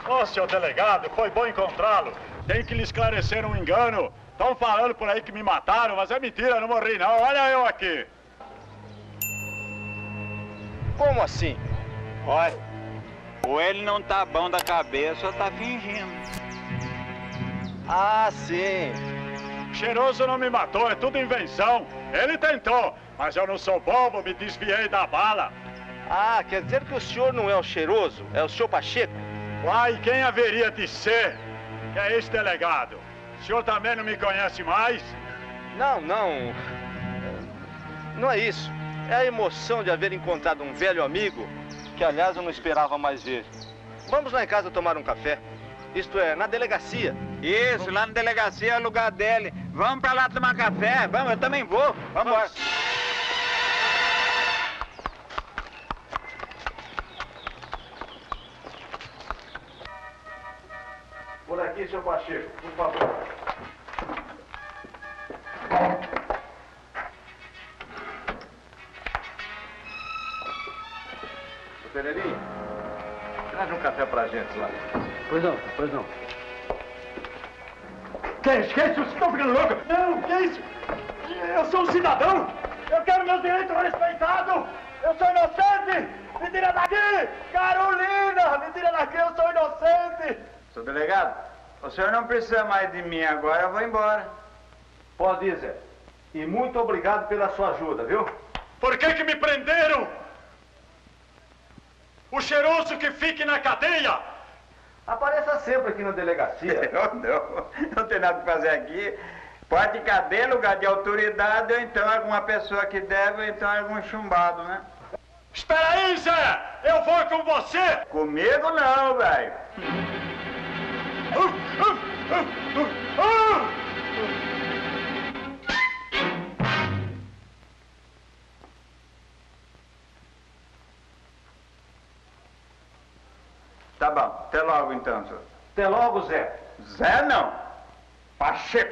Ô, senhor delegado, foi bom encontrá-lo. Tem que lhe esclarecer um engano. Estão falando por aí que me mataram, mas é mentira, eu não morri não. Olha eu aqui. Como assim? Olha, ou ele não tá bom da cabeça ou tá fingindo. Ah, sim. Cheiroso não me matou, é tudo invenção. Ele tentou, mas eu não sou bobo, me desviei da bala. Ah, quer dizer que o senhor não é o Cheiroso, é o senhor Pacheco? Uai, quem haveria de ser? Que é esse delegado? O senhor também não me conhece mais? Não, não. Não é isso. É a emoção de haver encontrado um velho amigo, que aliás eu não esperava mais ver. Vamos lá em casa tomar um café. Isto é, na delegacia. Isso, lá na delegacia é o lugar dele. Vamos pra lá tomar café. Vamos, eu também vou. Vamos embora. Por aqui, seu Pacheco, por favor. Seu Pereirinho, traz um café pra gente lá. Pois não, pois não. Que isso? Vocês estão ficando loucos? Não, que isso? Eu sou um cidadão. Eu quero meus direitos respeitados. Eu sou inocente. Me tira daqui. Carolina, me tira daqui. Eu sou inocente. Seu delegado, o senhor não precisa mais de mim agora, eu vou embora. Pode ir, Zé. E muito obrigado pela sua ajuda, viu? Por que me prenderam? O cheiroso que fique na cadeia. Apareça sempre aqui na delegacia. Eu não tenho nada para fazer aqui. Pode cadeia, lugar de autoridade, ou então alguma pessoa que deve, ou então algum chumbado, né? Espera aí, Zé! Eu vou com você! Comigo não, velho. Tá bom, até logo então, senhor. Até logo, Zé. Zé não, Pacheco.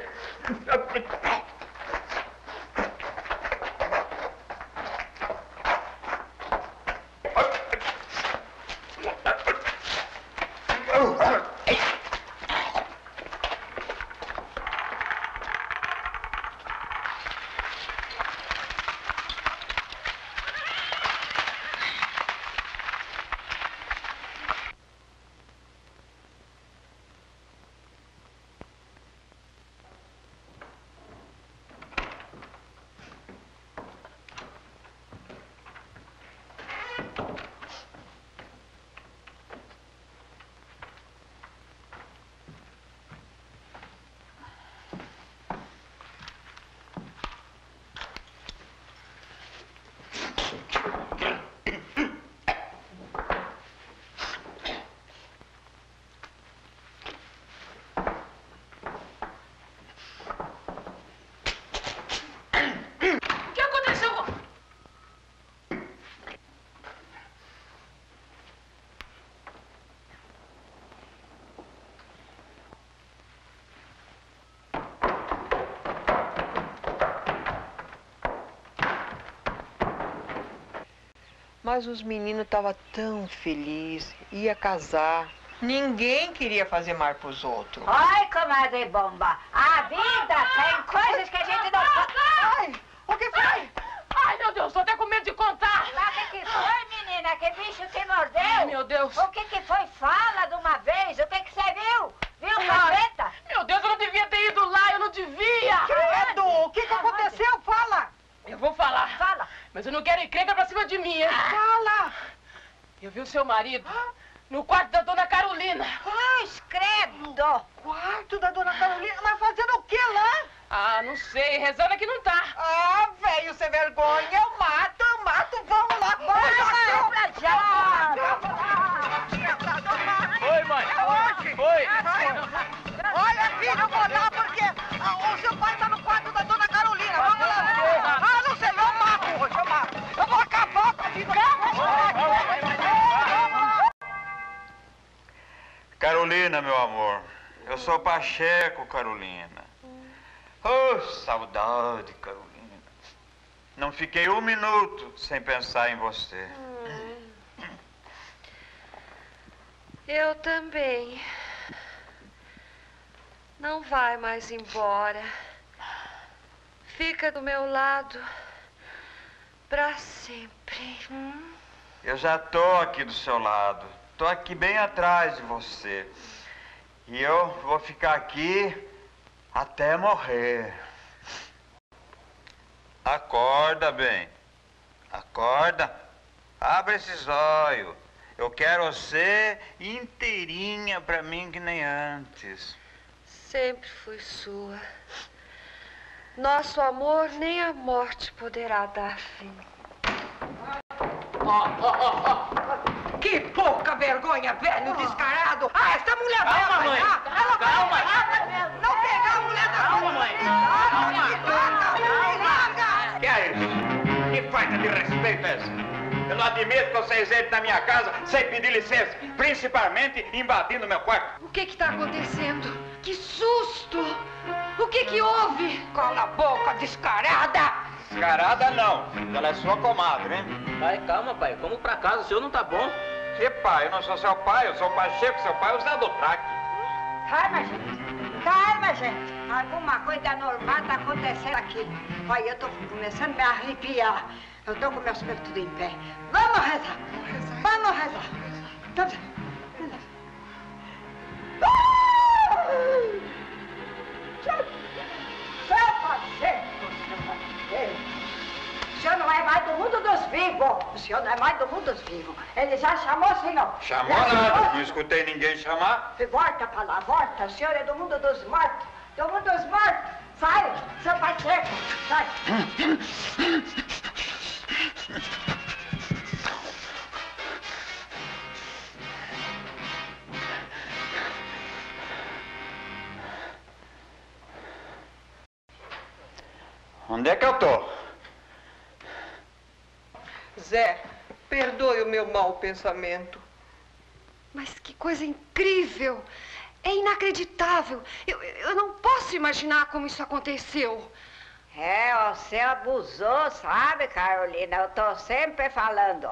Mas os meninos estavam tão felizes, ia casar. Ninguém queria fazer mal pros outros. Ai, comadre bomba, a vida tem coisas que a gente não pode... Ai, o que foi? Ai, meu Deus, tô até com medo de contar. Mas o que foi, menina? Que bicho te mordeu? Ai, meu Deus. O que foi? Fala de uma vez. O que você viu? Viu, capeta? Meu Deus, eu não devia ter ido lá, eu não devia. Credo, o que aconteceu? Fala. Eu vou falar. Fala. Mas eu não quero encrenca pra cima de mim, hein? Fala. Eu vi o seu marido no quarto da dona Carolina. Credo. Quarto da dona Carolina, mas fazendo o que lá? Ah, não sei, rezando é que não tá. Ah, velho, sem vergonha, eu mato, vamos lá. Vai pra já. Oi, mãe. Oi. Olha, filho, eu vou lá porque o seu pai tá no quarto da dona Carolina. Vamos lá. Ah, não sei, eu mato hoje, eu mato. Eu vou acabar com a vida. Carolina, meu amor. Eu sou Pacheco, Carolina. Oh, saudade, Carolina. Não fiquei um minuto sem pensar em você. Eu também. Não vai mais embora. Fica do meu lado pra sempre. Eu já tô aqui do seu lado. Tô aqui bem atrás de você. E eu vou ficar aqui até morrer. Acorda, bem. Acorda. Abre esses olhos. Eu quero você inteirinha pra mim que nem antes. Sempre fui sua. Nosso amor nem a morte poderá dar fim. Que pouca vergonha, velho descarado! Ah, essa mulher vai Calma, mãe. apanhar! Ela Calma. vai não pegar a mulher da Calma, mãe. Larga! Que é isso? Que falta de respeito é essa? Eu não admito que vocês entrem na minha casa sem pedir licença, principalmente invadindo meu quarto. O que está acontecendo? Que susto! O que houve? Cala a boca, descarada! Descarada não, ela é sua comadre, hein? Pai, calma, pai. Vamos pra casa, o senhor não tá bom. Que pai? Eu não sou seu pai, eu sou o Pacheco, seu pai é o Zé do Traque. Calma, gente. Calma, gente. Alguma coisa anormal tá acontecendo aqui. Olha, eu tô começando a me arrepiar. Eu tô com meus peitos tudo em pé. Vamos rezar. Vamos rezar. Vamos rezar. Seu Pacheco, o senhor não é mais do mundo dos vivos. O senhor não é mais do mundo dos vivos. Ele já chamou, senhor. Chamou Já nada, não escutei ninguém chamar. Volta pra lá, volta. O senhor é do mundo dos mortos. Do mundo dos mortos. Sai, seu Pacheco. Sai. Onde é que eu tô? Zé, perdoe o meu mau pensamento. Mas que coisa incrível! É inacreditável. Eu não posso imaginar como isso aconteceu. Você abusou, sabe, Carolina? Eu tô sempre falando,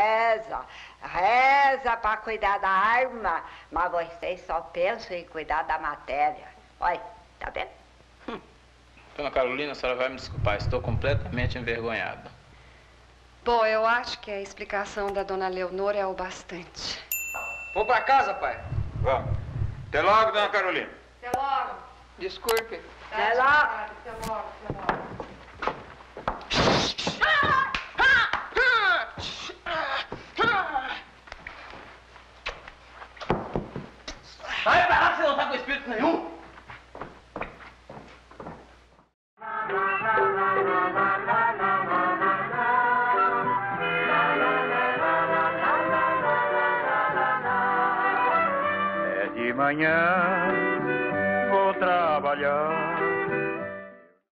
reza pra cuidar da arma, mas vocês só pensam em cuidar da matéria. Olha, tá vendo? Dona Carolina, a senhora vai me desculpar, estou completamente envergonhado. Bom, eu acho que a explicação da dona Leonor é o bastante. Vou pra casa, pai. Vamos. Até logo, dona Carolina. Até logo. Desculpe. Até logo. Até logo, até logo. Vai pra lá que você não tá com espírito nenhum. É de manhã, vou trabalhar.